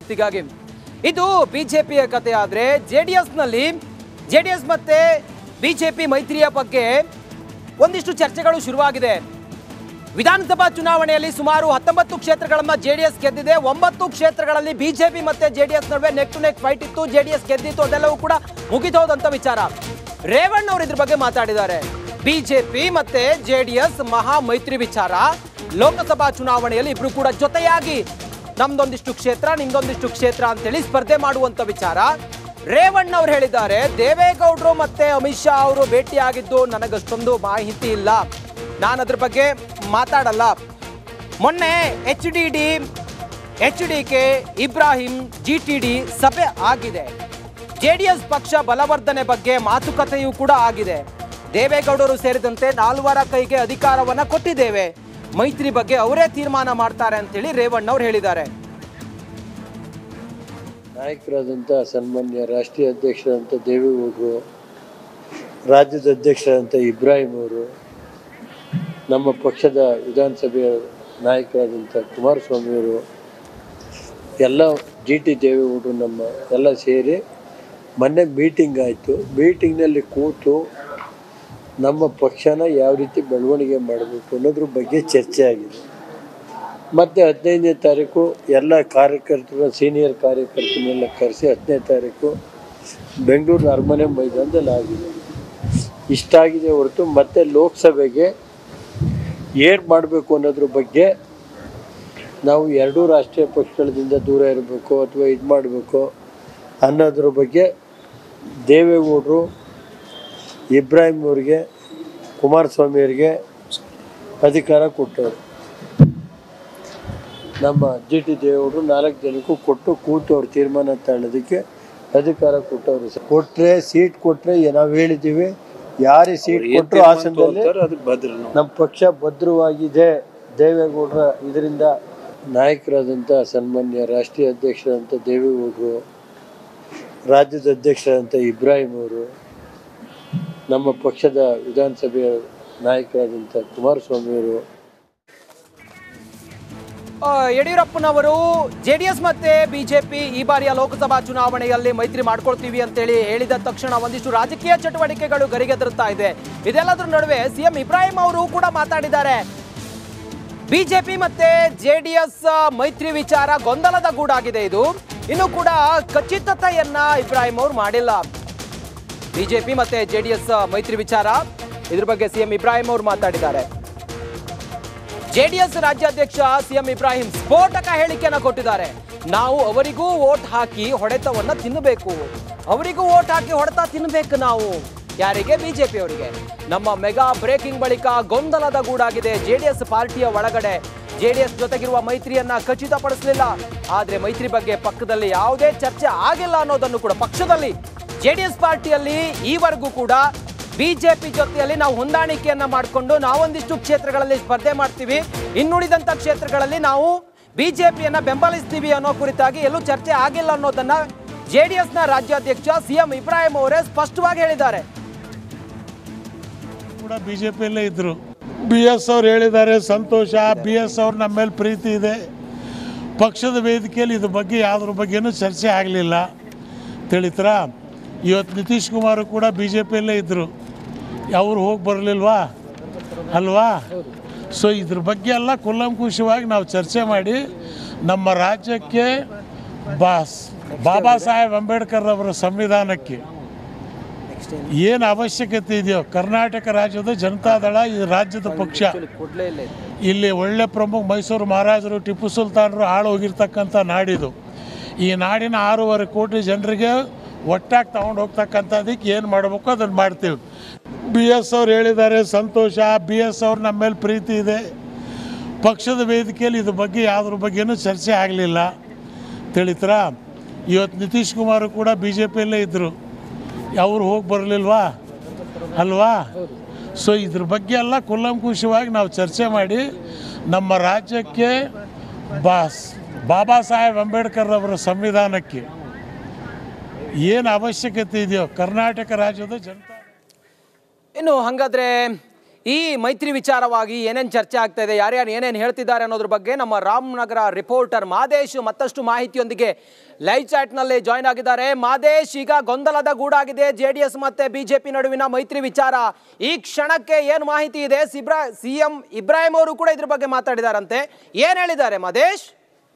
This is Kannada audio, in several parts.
ಹೀಗಾಗಿ ಇದು ಬಿಜೆಪಿಯ ಕತೆ ಆದರೆ ಜೆಡಿಎಸ್ ಮತ್ತೆ ಬಿಜೆಪಿ ಮೈತ್ರಿಯ ಬಗ್ಗೆ ಒಂದಿಷ್ಟು ಚರ್ಚೆಗಳು ಶುರುವಾಗಿದೆ. ವಿಧಾನಸಭಾ ಚುನಾವಣೆಯಲ್ಲಿ ಸುಮಾರು 19 ಕ್ಷೇತ್ರಗಳನ್ನು ಜೆಡಿಎಸ್ ಗೆದ್ದಿದೆ. 9 ಕ್ಷೇತ್ರಗಳಲ್ಲಿ ಬಿಜೆಪಿ ಮತ್ತೆ ಜೆಡಿಎಸ್ ನಡುವೆ ನೆಕ್ ಟು ನೆಕ್ ಫೈಟ್ ಇತ್ತು. ಜೆಡಿಎಸ್ ಗೆದ್ದಿತ್ತು, ಅದೆಲ್ಲವೂ ಕೂಡ ಮುಗಿದೋದಂತ ವಿಚಾರ. ರೇವಣ್ಣ ಅವರು ಇದ್ರ ಬಗ್ಗೆ ಮಾತಾಡಿದ್ದಾರೆ. ಬಿಜೆಪಿ ಮತ್ತೆ ಜೆಡಿಎಸ್ ಮಹಾ ಮೈತ್ರಿ ವಿಚಾರ, ಲೋಕಸಭಾ ಚುನಾವಣೆಯಲ್ಲಿ ಇಬ್ರು ಕೂಡ ಜೊತೆಯಾಗಿ ನಮ್ದೊಂದಿಷ್ಟು ಕ್ಷೇತ್ರ ನಿಮ್ದೊಂದಿಷ್ಟು ಕ್ಷೇತ್ರ ಅಂತೇಳಿ ಸ್ಪರ್ಧೆ ಮಾಡುವಂತ ವಿಚಾರ ರೇವಣ್ಣ ಅವರು ಹೇಳಿದ್ದಾರೆ. ದೇವೇಗೌಡರು ಮತ್ತೆ ಅಮಿತ್ ಶಾ ಅವರು ಭೇಟಿಯಾಗಿದ್ದು ನನಗಷ್ಟೊಂದು ಮಾಹಿತಿ ಇಲ್ಲ, ನಾನು ಅದ್ರ ಬಗ್ಗೆ ಮಾತಾಡಲ್ಲ. ಮೊನ್ನೆ HDK ಇಬ್ರಾಹಿಂ GTD ಸಭೆ ಆಗಿದೆ. ಜೆಡಿಎಸ್ ಪಕ್ಷ ಬಲವರ್ಧನೆ ಬಗ್ಗೆ ಮಾತುಕತೆಯೂ ಕೂಡ ಆಗಿದೆ. ದೇವೇಗೌಡರು ಸೇರಿದಂತೆ 4 ಕೈಗೆ ಅಧಿಕಾರವನ್ನ ಕೊಟ್ಟಿದ್ದೇವೆ, ಮೈತ್ರಿ ಬಗ್ಗೆ ಅವರೇ ತೀರ್ಮಾನ ಮಾಡ್ತಾರೆ ಅಂತೇಳಿ ರೇವಣ್ಣ ಅವರು ಹೇಳಿದ್ದಾರೆ. ನಾಯಕರಾದಂಥ ಸನ್ಮಾನ್ಯ ರಾಷ್ಟ್ರೀಯ ಅಧ್ಯಕ್ಷರಾದಂಥ ದೇವೇಗೌಡರು, ರಾಜ್ಯದ ಅಧ್ಯಕ್ಷರಾದಂಥ ಇಬ್ರಾಹಿಂ ಅವರು, ನಮ್ಮ ಪಕ್ಷದ ವಿಧಾನಸಭೆಯ ನಾಯಕರಾದಂಥ ಕುಮಾರಸ್ವಾಮಿಯವರು ಎಲ್ಲ GT ದೇವೇಗೌಡರು ನಮ್ಮ ಎಲ್ಲ ಸೇರಿ ಮೊನ್ನೆ ಮೀಟಿಂಗ್ ಆಯಿತು. ಮೀಟಿಂಗ್ನಲ್ಲಿ ಕೂತು ನಮ್ಮ ಪಕ್ಷನ ಯಾವ ರೀತಿ ಬೆಳವಣಿಗೆ ಮಾಡಬೇಕು ಅನ್ನೋದ್ರ ಬಗ್ಗೆ ಚರ್ಚೆ ಆಗಿದೆ. ಮತ್ತು 15ನೇ ತಾರೀಕು ಎಲ್ಲ ಕಾರ್ಯಕರ್ತರು, ಸೀನಿಯರ್ ಕಾರ್ಯಕರ್ತರನ್ನೆಲ್ಲ ಕರೆಸಿ 15ನೇ ತಾರೀಕು ಬೆಂಗಳೂರು ಅರಮನೆ ಮೈದಾನದಲ್ಲಿ ಆಗಿದೆ. ಇಷ್ಟಾಗಿದೆ ಹೊರತು ಮತ್ತೆ ಲೋಕಸಭೆಗೆ ಏನು ಮಾಡಬೇಕು ಅನ್ನೋದ್ರ ಬಗ್ಗೆ ನಾವು ಎರಡೂ ರಾಷ್ಟ್ರೀಯ ಪಕ್ಷಗಳಿಂದ ದೂರ ಇರಬೇಕು ಅಥವಾ ಇದು ಮಾಡಬೇಕು ಅನ್ನೋದ್ರ ಬಗ್ಗೆ ದೇವೇಗೌಡರು ಇಬ್ರಾಹಿಂ ಅವರಿಗೆ, ಕುಮಾರಸ್ವಾಮಿಯವರಿಗೆ ಅಧಿಕಾರ ಕೊಟ್ಟರು. ನಮ್ಮ GT ದೇವೇಗೌಡರು 4 ಜನಕ್ಕೂ ಕೊಟ್ಟು ಕೂತು ಅವ್ರ ತೀರ್ಮಾನ ತಗೊಳ್ಳೋದಕ್ಕೆ ಅಧಿಕಾರ ಕೊಟ್ಟವರು. ಕೊಟ್ಟರೆ ಸೀಟ್ ಕೊಟ್ಟರೆ ನಾವು ಹೇಳಿದ್ದೀವಿ, ಯಾರೇ ಸೀಟ್ ಕೊಟ್ಟರು ಹಾಸನದಲ್ಲಿ ನಮ್ಮ ಪಕ್ಷ ಭದ್ರವಾಗಿದೆ. ದೇವೇಗೌಡರ ಇದರಿಂದ ನಾಯಕರಾದಂಥ ಸನ್ಮಾನ್ಯ ರಾಷ್ಟ್ರೀಯ ಅಧ್ಯಕ್ಷರಾದಂಥ ದೇವೇಗೌಡರು, ರಾಜ್ಯದ ಅಧ್ಯಕ್ಷರಾದಂಥ ಇಬ್ರಾಹಿಂ ಅವರು, ನಮ್ಮ ಪಕ್ಷದ ವಿಧಾನಸಭೆಯ ನಾಯಕರಾದಂಥ ಕುಮಾರಸ್ವಾಮಿಯವರು, ಯಡಿಯೂರಪ್ಪನವರು ಜೆಡಿಎಸ್ ಮತ್ತೆ ಬಿಜೆಪಿ ಈ ಬಾರಿಯ ಲೋಕಸಭಾ ಚುನಾವಣೆಯಲ್ಲಿ ಮೈತ್ರಿ ಮಾಡ್ಕೊಳ್ತೀವಿ ಅಂತೇಳಿ ಹೇಳಿದ ತಕ್ಷಣ ಒಂದಿಷ್ಟು ರಾಜಕೀಯ ಚಟುವಟಿಕೆಗಳು ಗರಿಗೆದರುತ್ತಾ ಇದೆ. ಇದೆಲ್ಲದರ ನಡುವೆ ಸಿಎಂ ಇಬ್ರಾಹಿಂ ಅವರು ಕೂಡ ಮಾತಾಡಿದ್ದಾರೆ. ಬಿಜೆಪಿ ಮತ್ತೆ ಜೆಡಿಎಸ್ ಮೈತ್ರಿ ವಿಚಾರ ಗೊಂದಲದ ಗೂಡಾಗಿದೆ. ಇದು ಇನ್ನು ಕೂಡ ಖಚಿತತೆಯನ್ನ ಇಬ್ರಾಹಿಂ ಅವರು ಮಾಡಿಲ್ಲ. ಬಿಜೆಪಿ ಮತ್ತೆ ಜೆಡಿಎಸ್ ಮೈತ್ರಿ ವಿಚಾರ, ಇದ್ರ ಬಗ್ಗೆ ಸಿಎಂ ಇಬ್ರಾಹಿಂ ಅವರು ಮಾತಾಡಿದ್ದಾರೆ. ಜೆಡಿಎಸ್ ರಾಜ್ಯಾಧ್ಯಕ್ಷ ಸಿಎಂ ಇಬ್ರಾಹಿಂ ಸ್ಫೋಟಕ ಹೇಳಿಕೆಯನ್ನು ಕೊಟ್ಟಿದ್ದಾರೆ. ನಾವು ಅವರಿಗೂ ವೋಟ್ ಹಾಕಿ ಹೊಡೆತವನ್ನ ತಿನ್ನಬೇಕು, ಅವರಿಗೂ ವೋಟ್ ಹಾಕಿ ಹೊಡೆತ ತಿನ್ನಬೇಕು ನಾವು. ಯಾರಿಗೆ? ಬಿಜೆಪಿ ಅವರಿಗೆ. ನಮ್ಮ ಮೆಗಾ ಬ್ರೇಕಿಂಗ್ ಬಳಿಕ ಗೊಂದಲದ ಗೂಡಾಗಿದೆ ಜೆಡಿಎಸ್ ಪಾರ್ಟಿಯ ಒಳಗಡೆ. ಜೆಡಿಎಸ್ ಜೊತೆಗಿರುವ ಮೈತ್ರಿಯನ್ನ ಖಚಿತಪಡಿಸಲಿಲ್ಲ, ಆದ್ರೆ ಮೈತ್ರಿ ಬಗ್ಗೆ ಪಕ್ಕದಲ್ಲಿ ಯಾವುದೇ ಚರ್ಚೆ ಆಗಿಲ್ಲ ಅನ್ನೋದನ್ನು ಕೂಡ ಪಕ್ಷದಲ್ಲಿ ಜೆಡಿಎಸ್ ಪಾರ್ಟಿಯಲ್ಲಿ ಈವರೆಗೂ ಕೂಡ ಬಿಜೆಪಿ ಜೊತೆಯಲ್ಲಿ ನಾವು ಹೊಂದಾಣಿಕೆಯನ್ನ ಮಾಡಿಕೊಂಡು ನಾವೊಂದಿಷ್ಟು ಕ್ಷೇತ್ರಗಳಲ್ಲಿ ಸ್ಪರ್ಧೆ ಮಾಡ್ತೀವಿ, ಇನ್ನುಳಿದಂತ ಕ್ಷೇತ್ರಗಳಲ್ಲಿ ನಾವು ಬಿಜೆಪಿಯನ್ನ ಬೆಂಬಲಿಸ್ತೀವಿ ಅನ್ನೋ ಕುರಿತಾಗಿ ಎಲ್ಲೂ ಚರ್ಚೆ ಆಗಿಲ್ಲ ಅನ್ನೋದನ್ನ ಜೆಡಿಎಸ್ನ ರಾಜ್ಯಾಧ್ಯಕ್ಷ ಸಿಎಂ ಇಬ್ರಾಹಿಂ ಅವರೇ ಸ್ಪಷ್ಟವಾಗಿ ಹೇಳಿದ್ದಾರೆ. ಕೂಡ ಬಿಜೆಪಿಯಲ್ಲೇ ಇದ್ರು. BS ಅವ್ರು ಹೇಳಿದ್ದಾರೆ ಸಂತೋಷ. BS ಅವ್ರು ನಮ್ಮ ಮೇಲೆ ಪ್ರೀತಿ ಇದೆ. ಪಕ್ಷದ ವೇದಿಕೆಯಲ್ಲಿ ಇದ್ರ ಬಗ್ಗೆ ಯಾವುದ್ರ ಬಗ್ಗೆನೂ ಚರ್ಚೆ ಆಗಲಿಲ್ಲ ತಿಳಿತರ. ಇವತ್ತು ನಿತೀಶ್ ಕುಮಾರ್ ಕೂಡ ಬಿಜೆಪಿಯಲ್ಲೇ ಇದ್ದರು, ಅವರು ಹೋಗಿ ಬರಲಿಲ್ವಾ ಅಲ್ವಾ? ಸೊ ಇದ್ರ ಬಗ್ಗೆ ಎಲ್ಲ ಕೂಲಂಕುಷವಾಗಿ ನಾವು ಚರ್ಚೆ ಮಾಡಿ ನಮ್ಮ ರಾಜ್ಯಕ್ಕೆ ಬಾಬಾ ಸಾಹೇಬ್ ಅಂಬೇಡ್ಕರ್ ಅವರ ಸಂವಿಧಾನಕ್ಕೆ ಏನು ಅವಶ್ಯಕತೆ ಇದೆಯೋ, ಕರ್ನಾಟಕ ರಾಜ್ಯದ ಜನತಾದಳ ಈ ರಾಜ್ಯದ ಪಕ್ಷ, ಇಲ್ಲಿ ಒಳ್ಳೆ ಪ್ರಮುಖ ಮೈಸೂರು ಮಹಾರಾಜರು ಟಿಪ್ಪು ಸುಲ್ತಾನರು ಆಳು ಹೋಗಿರ್ತಕ್ಕಂಥ ನಾಡಿದು. ಈ ನಾಡಿನ 6.5 ಕೋಟಿ ಜನರಿಗೆ ಒಟ್ಟಾಗಿ ತಗೊಂಡು ಹೋಗ್ತಕ್ಕಂಥದ್ದಕ್ಕೆ ಏನು ಮಾಡಬೇಕು ಅದನ್ನು ಮಾಡ್ತೀವಿ. BS ಅವ್ರು ಹೇಳಿದ್ದಾರೆ ಸಂತೋಷ. BS ಅವ್ರು ನಮ್ಮ ಮೇಲೆ ಪ್ರೀತಿ ಇದೆ. ಪಕ್ಷದ ವೇದಿಕೆಯಲ್ಲಿ ಇದ್ರ ಬಗ್ಗೆ ಯಾವುದ್ರ ಬಗ್ಗೆನೂ ಚರ್ಚೆ ಆಗಲಿಲ್ಲ ತಿಳಿತರ. ಇವತ್ತು ನಿತೀಶ್ ಕುಮಾರ್ ಕೂಡ ಬಿಜೆಪಿಯಲ್ಲೇ ಇದ್ದರು, ಅವರು ಹೋಗಿ ಬರಲಿಲ್ವಾ ಅಲ್ವಾ? ಸೊ ಇದ್ರ ಬಗ್ಗೆ ಎಲ್ಲ ಕೂಲಂಕುಷವಾಗಿ ನಾವು ಚರ್ಚೆ ಮಾಡಿ ನಮ್ಮ ರಾಜ್ಯಕ್ಕೆ ಬಾಬಾ ಸಾಹೇಬ್ ಅಂಬೇಡ್ಕರ್ ಅವರ ಸಂವಿಧಾನಕ್ಕೆ ಏನು ಅವಶ್ಯಕತೆ ಇದೆಯೋ, ಕರ್ನಾಟಕ ರಾಜ್ಯದ ಜನತಾ. ಇನ್ನು ಹಾಗಾದ್ರೆ ಈ ಮೈತ್ರಿ ವಿಚಾರವಾಗಿ ಏನೇನು ಚರ್ಚೆ ಆಗ್ತಾ ಇದೆ, ಯಾರ್ಯಾರು ಏನೇನು ಹೇಳ್ತಿದ್ದಾರೆ ಅನ್ನೋದ್ರ ಬಗ್ಗೆ ನಮ್ಮ ರಾಮನಗರ ರಿಪೋರ್ಟರ್ ಮಾದೇಶ್ ಮತ್ತಷ್ಟು ಮಾಹಿತಿಯೊಂದಿಗೆ ಲೈವ್ ಚಾಟ್ನಲ್ಲಿ ಜಾಯ್ನ್ ಆಗಿದ್ದಾರೆ. ಮಾದೇಶ್, ಈಗ ಗೊಂದಲದ ಗೂಡಾಗಿದೆ JDS ಮತ್ತೆ ಬಿಜೆಪಿ ನಡುವಿನ ಮೈತ್ರಿ ವಿಚಾರ. ಈ ಕ್ಷಣಕ್ಕೆ ಏನು ಮಾಹಿತಿ ಇದೆ? CM ಇಬ್ರಾಹಿಂ ಅವರು ಕೂಡ ಇದ್ರ ಬಗ್ಗೆ ಮಾತಾಡಿದಾರಂತೆ. ಏನು ಹೇಳಿದ್ದಾರೆ ಮಾದೇಶ್?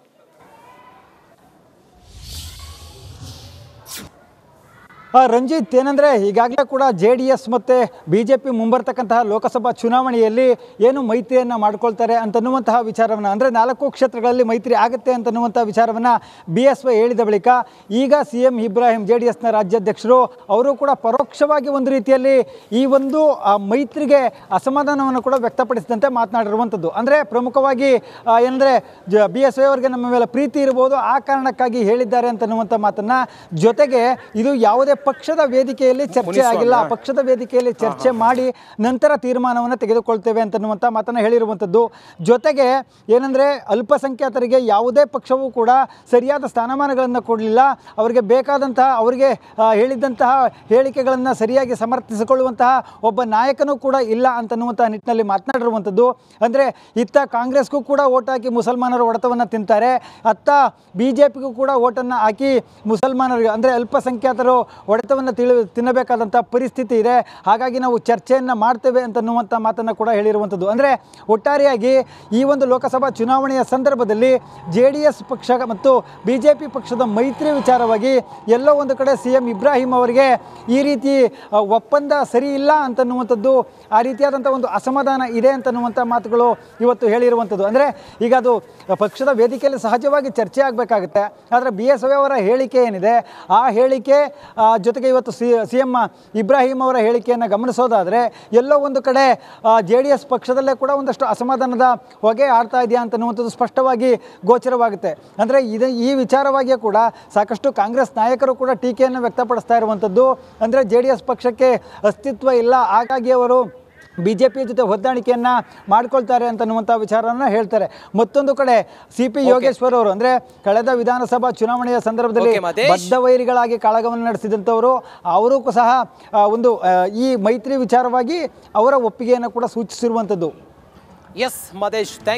ರಂಜಿತ್, ಏನಂದರೆ ಈಗಾಗಲೇ ಕೂಡ JDS ಮತ್ತು BJP ಮುಂಬರ್ತಕ್ಕಂತಹ ಲೋಕಸಭಾ ಚುನಾವಣೆಯಲ್ಲಿ ಏನು ಮೈತ್ರಿಯನ್ನು ಮಾಡ್ಕೊಳ್ತಾರೆ ಅಂತನ್ನುವಂತಹ ವಿಚಾರವನ್ನು, ಅಂದರೆ 4 ಕ್ಷೇತ್ರಗಳಲ್ಲಿ ಮೈತ್ರಿ ಆಗುತ್ತೆ ಅಂತನ್ನುವಂಥ ವಿಚಾರವನ್ನು BSY ಹೇಳಿದ ಬಳಿಕ ಈಗ CM ಇಬ್ರಾಹಿಂ JDSನ ರಾಜ್ಯಾಧ್ಯಕ್ಷರು ಅವರು ಕೂಡ ಪರೋಕ್ಷವಾಗಿ ಒಂದು ರೀತಿಯಲ್ಲಿ ಈ ಒಂದು ಮೈತ್ರಿಗೆ ಅಸಮಾಧಾನವನ್ನು ಕೂಡ ವ್ಯಕ್ತಪಡಿಸಿದಂತೆ ಮಾತನಾಡಿರುವಂಥದ್ದು. ಅಂದರೆ ಪ್ರಮುಖವಾಗಿ ಏನಂದರೆ BSY ಅವರಿಗೆ ನಮ್ಮ ಮೇಲೆ ಪ್ರೀತಿ ಇರ್ಬೋದು, ಆ ಕಾರಣಕ್ಕಾಗಿ ಹೇಳಿದ್ದಾರೆ ಅಂತನ್ನುವಂಥ ಮಾತನ್ನು, ಜೊತೆಗೆ ಇದು ಯಾವುದೇ ಪಕ್ಷದ ವೇದಿಕೆಯಲ್ಲಿ ಚರ್ಚೆ ಆಗಿಲ್ಲ, ಪಕ್ಷದ ವೇದಿಕೆಯಲ್ಲಿ ಚರ್ಚೆ ಮಾಡಿ ನಂತರ ತೀರ್ಮಾನವನ್ನು ತೆಗೆದುಕೊಳ್ತೇವೆ ಅಂತನ್ನುವಂಥ ಮಾತನ್ನು ಹೇಳಿರುವಂಥದ್ದು. ಜೊತೆಗೆ ಏನಂದರೆ ಅಲ್ಪಸಂಖ್ಯಾತರಿಗೆ ಯಾವುದೇ ಪಕ್ಷವೂ ಕೂಡ ಸರಿಯಾದ ಸ್ಥಾನಮಾನಗಳನ್ನು ಕೊಡಲಿಲ್ಲ, ಅವರಿಗೆ ಬೇಕಾದಂತಹ ಅವರಿಗೆ ಹೇಳಿದಂತಹ ಹೇಳಿಕೆಗಳನ್ನು ಸರಿಯಾಗಿ ಸಮರ್ಥಿಸಿಕೊಳ್ಳುವಂತಹ ಒಬ್ಬ ನಾಯಕನೂ ಕೂಡ ಇಲ್ಲ ಅಂತನ್ನುವಂಥ ನಿಟ್ಟಿನಲ್ಲಿ ಮಾತನಾಡಿರುವಂಥದ್ದು. ಅಂದರೆ ಇತ್ತ ಕಾಂಗ್ರೆಸ್ಗೂ ಕೂಡ ಓಟ್ ಹಾಕಿ ಮುಸಲ್ಮಾನರು ಹೊಡೆತವನ್ನು ತಿಂತಾರೆ, ಅತ್ತ BJPಗೂ ಕೂಡ ಓಟನ್ನು ಹಾಕಿ ಮುಸಲ್ಮಾನರಿಗೆ ಅಂದರೆ ಅಲ್ಪಸಂಖ್ಯಾತರು ಹೊಡೆತವನ್ನು ತಿನ್ನಬೇಕಾದಂಥ ಪರಿಸ್ಥಿತಿ ಇದೆ, ಹಾಗಾಗಿ ನಾವು ಚರ್ಚೆಯನ್ನು ಮಾಡ್ತೇವೆ ಅಂತನ್ನುವಂಥ ಮಾತನ್ನು ಕೂಡ ಹೇಳಿರುವಂಥದ್ದು. ಅಂದರೆ ಒಟ್ಟಾರೆಯಾಗಿ ಈ ಒಂದು ಲೋಕಸಭಾ ಚುನಾವಣೆಯ ಸಂದರ್ಭದಲ್ಲಿ JDS ಪಕ್ಷ ಮತ್ತು BJP ಪಕ್ಷದ ಮೈತ್ರಿ ವಿಚಾರವಾಗಿ ಎಲ್ಲೋ ಒಂದು ಕಡೆ CM ಇಬ್ರಾಹಿಂ ಅವರಿಗೆ ಈ ರೀತಿ ಒಪ್ಪಂದ ಸರಿ ಇಲ್ಲ ಅಂತನ್ನುವಂಥದ್ದು, ಆ ರೀತಿಯಾದಂಥ ಒಂದು ಅಸಮಾಧಾನ ಇದೆ ಅಂತನ್ನುವಂಥ ಮಾತುಗಳು ಇವತ್ತು ಹೇಳಿರುವಂಥದ್ದು. ಅಂದರೆ ಈಗ ಅದು ಪಕ್ಷದ ವೇದಿಕೆಯಲ್ಲಿ ಸಹಜವಾಗಿ ಚರ್ಚೆ ಆಗಬೇಕಾಗುತ್ತೆ, ಆದರೆ BSY ಅವರ ಹೇಳಿಕೆ ಏನಿದೆ ಆ ಹೇಳಿಕೆ ಜೊತೆಗೆ ಇವತ್ತು CM ಇಬ್ರಾಹಿಂ ಅವರ ಹೇಳಿಕೆಯನ್ನು ಗಮನಿಸೋದಾದರೆ ಎಲ್ಲೋ ಒಂದು ಕಡೆ JDS ಪಕ್ಷದಲ್ಲೇ ಕೂಡ ಒಂದಷ್ಟು ಅಸಮಾಧಾನದ ಹೊಗೆ ಆಡ್ತಾ ಇದೆಯಾ ಅಂತನ್ನುವಂಥದ್ದು ಸ್ಪಷ್ಟವಾಗಿ ಗೋಚರವಾಗುತ್ತೆ. ಅಂದರೆ ಈ ವಿಚಾರವಾಗಿಯೂ ಕೂಡ ಸಾಕಷ್ಟು ಕಾಂಗ್ರೆಸ್ ನಾಯಕರು ಕೂಡ ಟೀಕೆಯನ್ನು ವ್ಯಕ್ತಪಡಿಸ್ತಾ ಇರುವಂಥದ್ದು. ಅಂದರೆ JDS ಪಕ್ಷಕ್ಕೆ ಅಸ್ತಿತ್ವ ಇಲ್ಲ, ಹಾಗಾಗಿ ಅವರು BJP ಜೊತೆ ಹೊಂದಾಣಿಕೆಯನ್ನು ಮಾಡ್ಕೊಳ್ತಾರೆ ಅಂತನ್ನುವಂಥ ವಿಚಾರವನ್ನು ಹೇಳ್ತಾರೆ. ಮತ್ತೊಂದು ಕಡೆ CP ಯೋಗೇಶ್ವರ್ ಅವರು, ಅಂದರೆ ಕಳೆದ ವಿಧಾನಸಭಾ ಚುನಾವಣೆಯ ಸಂದರ್ಭದಲ್ಲಿ ಬದ್ಧ ವೈರಿಗಳಾಗಿ ಕಾಳಗವನ್ನು ನಡೆಸಿದಂಥವರು, ಅವರು ಸಹ ಒಂದು ಈ ಮೈತ್ರಿ ವಿಚಾರವಾಗಿ ಅವರ ಒಪ್ಪಿಗೆಯನ್ನು ಕೂಡ ಸೂಚಿಸಿರುವಂಥದ್ದು. ಎಸ್ ಮದೇಶ್,